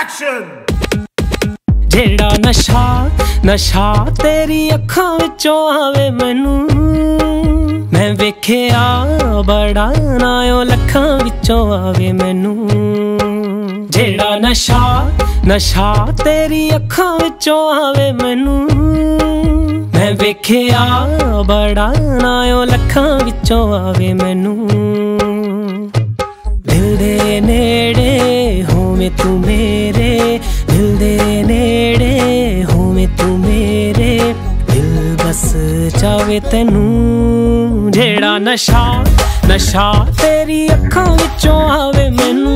जेड़ा नशा नशा तेरी अखां विचों आवे मैनू, मैं वेखिया बड़ा नायो लखां विचों आवे मैनू। जेड़ा नशा नशा तेरी अखां विचों आवे मैनू, मैं वेखिया बड़ा नायो लखां विचों आवे मैनू। दिल दे नेड़े होवे तू मेरे, दिल दे नेड़े होवे तू मेरे, दिल बस चावे तैनू। जेड़ा नशा नशा तेरी अखां विचों आवे मैनू,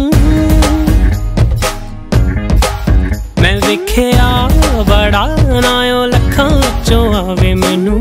मैं वेखिया बड़ा नायो लखां विचों आवे मैनू।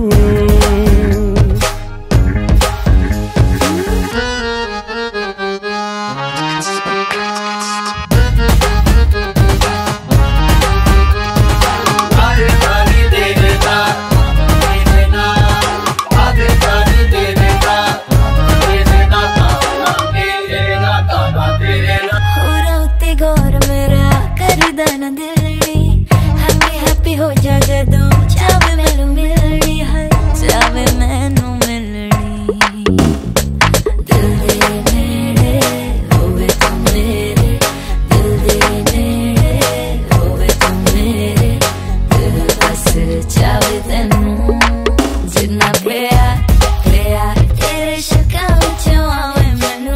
हैप्पी हो जा जदों चावे मैनू मिलनी है, चावे मैनू मिलनी। दिल दे नेड़े होवे तू मेरे, दिल दे नेड़े होवे तू मेरे, दिल बस चावे तैनू। जिन्ना प्यार प्यार तेरे शक्कां विचों आवे मैनू,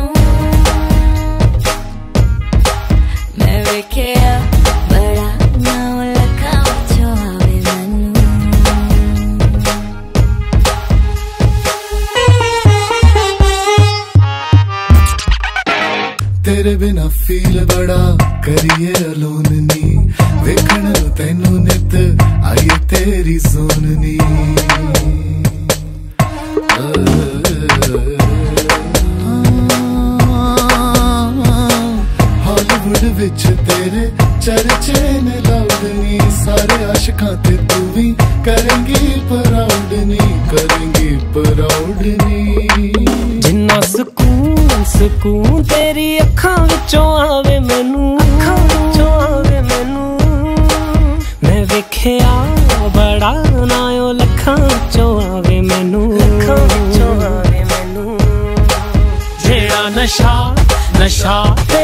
मैं वेखिया बड़ा नाओ लखां विचों आवे मैनू। तेरे बिना फील बड़ा करिए अलोन नी, वेखण तैनू नित आईए तेरी सोननी। हॉलीवुड विच तेरे चर्चे ने लाउडनी, सारे आशिकां ते तू भी करेंगी प्राउडनी, करेंगी प्राउडनी। जिन्ना सुकून सुकून तेरी अखां विचों आवे मैनू, अखां विचों आवे मैनू, मैं वेखिया बड़ा नायो लखां विचों आवे मैनू, लखां विचों आवे मैनू। जेड़ा नशा नशा